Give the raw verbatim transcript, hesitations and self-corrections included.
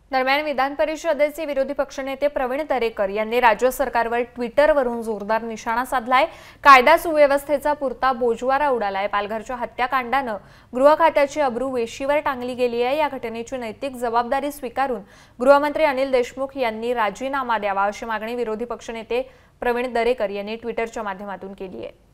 दरम्यान विधान परिषदेचे विरोधी पक्षनेते प्रवीण दरेकर यांनी राज्य सरकारवर ट्विटरवरून जोरदार निशाणा साधलाय। कायदा सुव्यवस्थेचा पुरता बोजवारा उडालाय। पालघरच्या हत्याकांडाने गृह खात्याची अब्रू वेशीवर टांगली गेली आहे। या घटनेची नैतिक जबाबदारी स्वीकारून गृहमंत्री अनिल देशमुख यांनी राजीनामा द्यावा अशी मागणी विरोधी पक्षनेते प्रवीण दरेकर यांनी ट्विटरच्या माध्यमातून केली आहे।